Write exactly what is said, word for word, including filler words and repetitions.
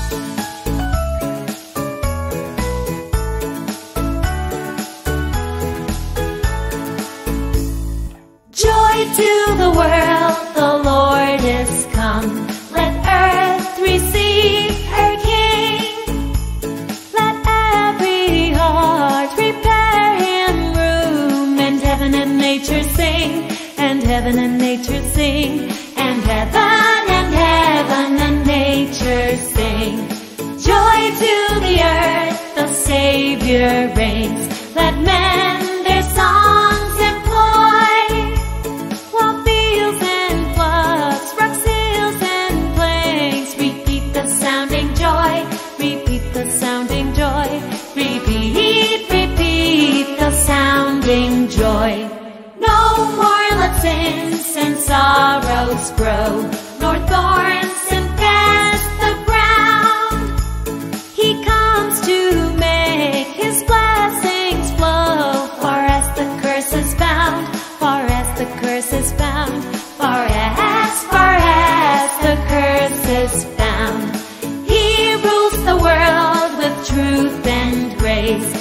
To the world the Lord is come. Let earth receive her King. Let every heart prepare him room. And heaven and nature sing, and heaven and nature sing, and heaven and heaven and nature sing. Joy to the earth, the Savior reigns. Let men their songs employ. Joy. No more let sins and sorrows grow, nor thorns infest the ground. He comes to make his blessings flow, far as the curse is bound, far as the curse is bound, far as, far as the curse is found. He rules the world with truth and grace.